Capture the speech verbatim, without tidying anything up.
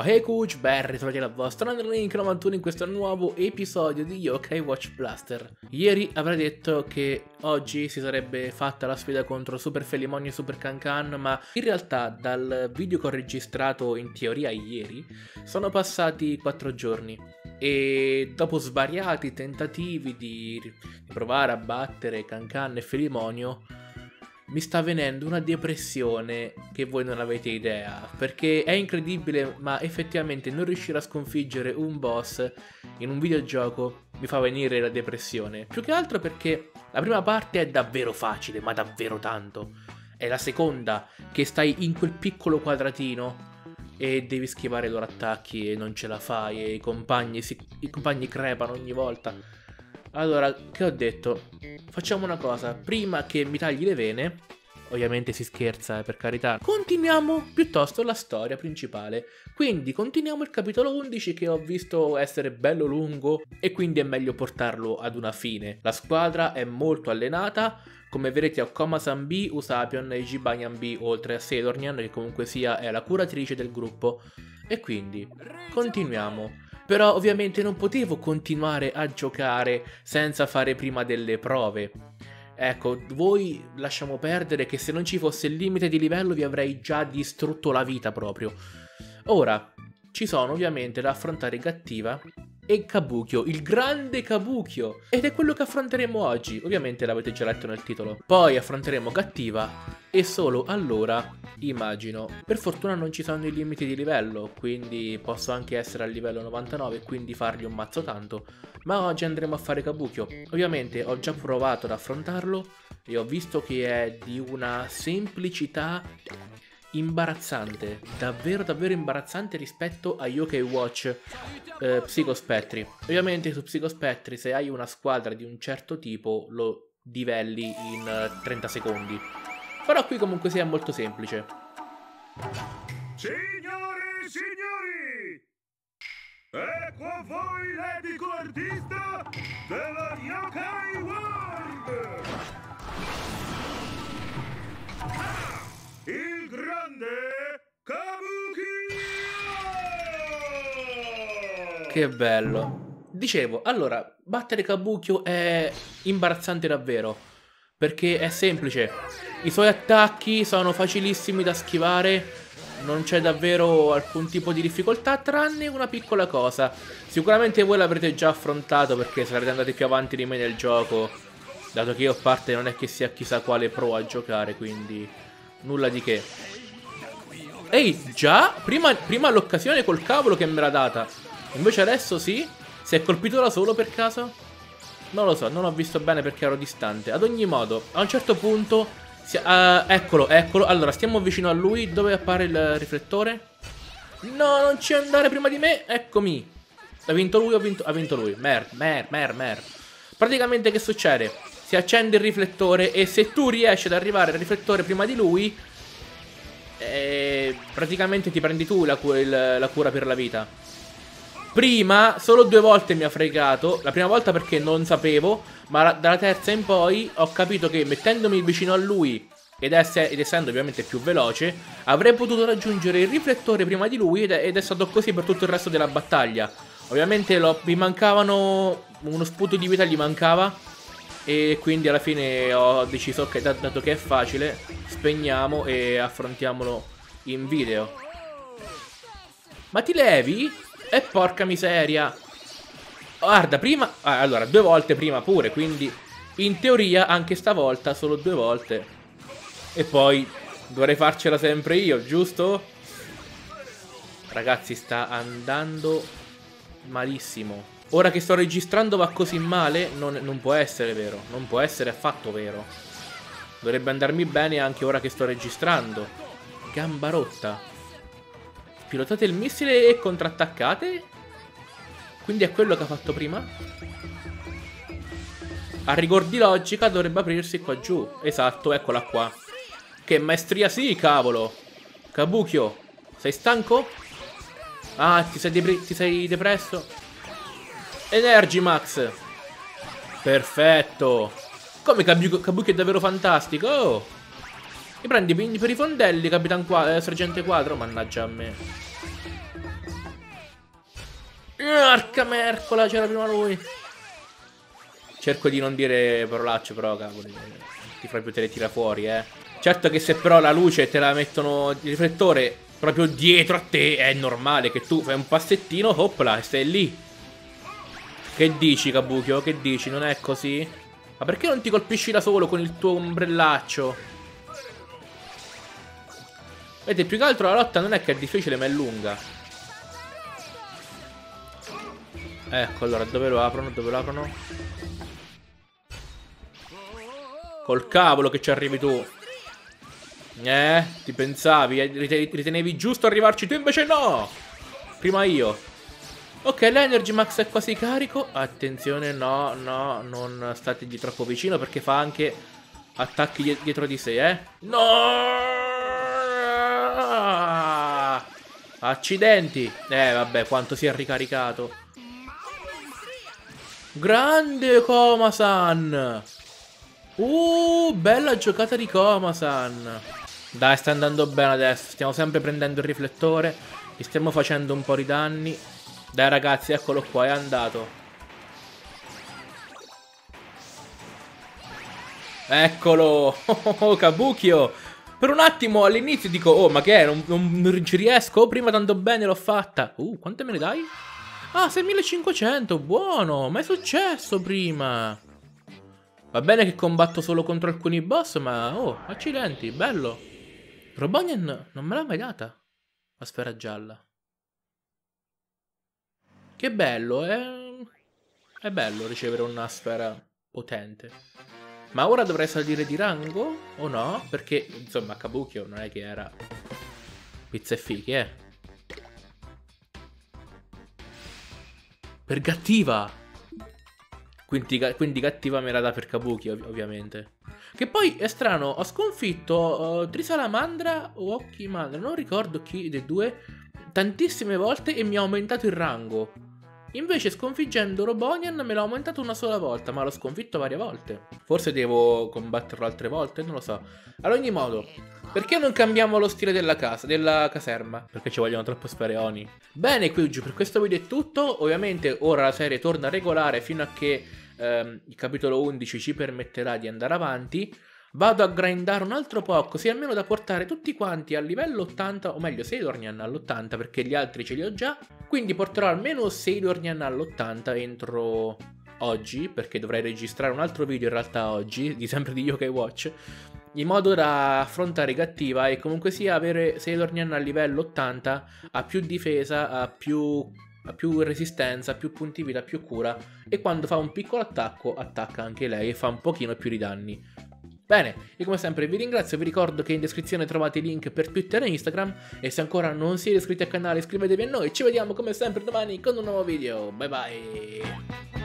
Hey Coach, ben ritrovati alla vostra Underlink novantuno in questo nuovo episodio di Yokai Watch Blaster. Ieri avrei detto che oggi si sarebbe fatta la sfida contro Super Felimonio e Super Cancan, ma in realtà dal video che ho registrato in teoria ieri sono passati quattro giorni e dopo svariati tentativi di, di provare a battere Cancan e Felimonio mi sta venendo una depressione che voi non avete idea, perché è incredibile, ma effettivamente non riuscire a sconfiggere un boss in un videogioco mi fa venire la depressione. Più che altro perché la prima parte è davvero facile, ma davvero tanto. È la seconda che stai in quel piccolo quadratino e devi schivare i loro attacchi e non ce la fai e i compagni, si, i compagni crepano ogni volta. Allora, che ho detto? Facciamo una cosa, prima che mi tagli le vene, ovviamente si scherza, eh, per carità, continuiamo piuttosto la storia principale. Quindi continuiamo il capitolo undici che ho visto essere bello lungo e quindi è meglio portarlo ad una fine. La squadra è molto allenata, come vedete ho Koma-san B, Usapion e Jibanyan B, oltre a Sedornian che comunque sia è la curatrice del gruppo. E quindi continuiamo. Però ovviamente non potevo continuare a giocare senza fare prima delle prove. Ecco, voi lasciamo perdere che se non ci fosse il limite di livello vi avrei già distrutto la vita proprio. Ora, ci sono ovviamente da affrontare Gattiva e Kabukiyo, il grande Kabukiyo. Ed è quello che affronteremo oggi, ovviamente l'avete già letto nel titolo. Poi affronteremo Gattiva e solo allora, immagino. Per fortuna non ci sono i limiti di livello, quindi posso anche essere al livello novantanove e quindi fargli un mazzo tanto. Ma oggi andremo a fare Kabukiyo. Ovviamente ho già provato ad affrontarlo e ho visto che è di una semplicità imbarazzante, davvero davvero imbarazzante rispetto a Yokai Watch eh, Psicospettri. Ovviamente su Psicospettri se hai una squadra di un certo tipo lo livelli in uh, trenta secondi. Però qui comunque sia molto semplice. Signore e signori, ecco a voi l'epico artista della Yokai World! Il grande Kabukiyo! Che bello. Dicevo, allora, battere Kabukiyo è imbarazzante davvero, perché è semplice. I suoi attacchi sono facilissimi da schivare, non c'è davvero alcun tipo di difficoltà, tranne una piccola cosa. Sicuramente voi l'avrete già affrontato perché sarete andati più avanti di me nel gioco, dato che io a parte non è che sia chissà quale pro a giocare, quindi nulla di che. Ehi, già? Prima, prima l'occasione col cavolo che me l'ha data. Invece adesso sì? Si è colpito da solo per caso? Non lo so, non ho visto bene perché ero distante. Ad ogni modo, a un certo punto si, uh, eccolo, eccolo. Allora, stiamo vicino a lui. Dove appare il riflettore? No, non ci andare prima di me. Eccomi. Ha vinto lui, ha vinto, ha vinto lui. Mer, mer, mer, mer. Praticamente che succede? Si accende il riflettore e se tu riesci ad arrivare al riflettore prima di lui, eh, praticamente ti prendi tu la, il, la cura per la vita. Prima solo due volte mi ha fregato. La prima volta perché non sapevo, ma la, dalla terza in poi ho capito che mettendomi vicino a lui ed, ess ed essendo ovviamente più veloce avrei potuto raggiungere il riflettore prima di lui ed è, ed è stato così per tutto il resto della battaglia. Ovviamente lo, mi mancavano, uno sputo di vita gli mancava e quindi alla fine ho deciso, ok, dato che è facile, spegniamo e affrontiamolo in video. Ma ti levi? E porca miseria. Guarda, prima, ah, allora, due volte prima pure, quindi in teoria anche stavolta solo due volte. E poi dovrei farcela sempre io, giusto? Ragazzi, sta andando malissimo. Ora che sto registrando va così male, non, non può essere vero, non può essere affatto vero. Dovrebbe andarmi bene anche ora che sto registrando. Gamba rotta. Pilotate il missile e contrattaccate? Quindi è quello che ha fatto prima? A rigor di logica dovrebbe aprirsi qua giù. Esatto, eccola qua. Che maestria sì, cavolo. Kabukiyo, sei stanco? Ah, ti sei, ti sei depresso? Energimax. Perfetto. Come Kabukiyo, Kabukiyo è davvero fantastico. Oh. Mi prendi per i fondelli, Capitan Qua eh, Sergente Quadro? Mannaggia a me. Porca mercola, c'era prima lui. Cerco di non dire parolacce, però cavoli, ti proprio te le tira fuori, eh. Certo che se però la luce te la mettono il riflettore proprio dietro a te, è normale che tu fai un passettino, opla, e stai lì. Che dici, Kabukiyo? Che dici? Non è così? Ma perché non ti colpisci da solo con il tuo ombrellaccio? Vedete, più che altro la lotta non è che è difficile, ma è lunga. Ecco, allora, dove lo aprono? Dove lo aprono? Col cavolo che ci arrivi tu. Eh, ti pensavi? Ritenevi giusto arrivarci tu, invece no! Prima io. Ok, l'Energy Max è quasi carico. Attenzione, no, no, non stategli troppo vicino perché fa anche attacchi dietro di sé, eh. No! Accidenti. Eh, vabbè, quanto si è ricaricato. Grande Koma-san. Uh, bella giocata di Koma-san. Dai, sta andando bene adesso. Stiamo sempre prendendo il riflettore. Gli stiamo facendo un po' di danni. Dai ragazzi, eccolo qua, è andato. Eccolo. Oh, oh, Kabukiyo. Per un attimo all'inizio dico, oh, ma che è? Non, non, non ci riesco. Prima tanto bene l'ho fatta. Uh, quante me ne dai? Ah, seimilacinquecento, buono. Ma è successo prima? Va bene che combatto solo contro alcuni boss, ma... Oh, accidenti, bello. Robonian non me l'ha mai data la sfera gialla. Che bello, è... È bello ricevere una sfera potente. Ma ora dovrei salire di rango? O no? Perché, insomma, Kabukiyo non è che era pizza e fichi, eh. Per cattiva! Quindi, quindi cattiva me la dà per Kabukiyo, ov ovviamente. Che poi è strano, ho sconfitto uh, Trisalamandra o Okimandra, non ricordo chi dei due, tantissime volte e mi ha aumentato il rango. Invece sconfiggendo Robonian me l'ha aumentato una sola volta, ma l'ho sconfitto varie volte. Forse devo combatterlo altre volte, non lo so. Ad ogni modo, perché non cambiamo lo stile della casa, della caserma? Perché ci vogliono troppo sfere Oni. Bene, Kyuju, per questo video è tutto. Ovviamente ora la serie torna regolare fino a che ehm, il capitolo undici ci permetterà di andare avanti. Vado a grindare un altro po', così almeno da portare tutti quanti al livello ottanta, o meglio Sailor-Nyan all'ottanta, perché gli altri ce li ho già. Quindi porterò almeno Sailor-Nyan all'ottanta entro oggi, perché dovrei registrare un altro video in realtà oggi, di sempre di Yokai Watch, in modo da affrontare Cattiva e comunque sia avere Sailor-Nyan a livello ottanta, ha più difesa, ha più... ha più resistenza, più punti vita, più cura, e quando fa un piccolo attacco attacca anche lei e fa un pochino più di danni. Bene, io come sempre vi ringrazio, vi ricordo che in descrizione trovate i link per Twitter e Instagram, e se ancora non siete iscritti al canale iscrivetevi a noi, ci vediamo come sempre domani con un nuovo video, bye bye!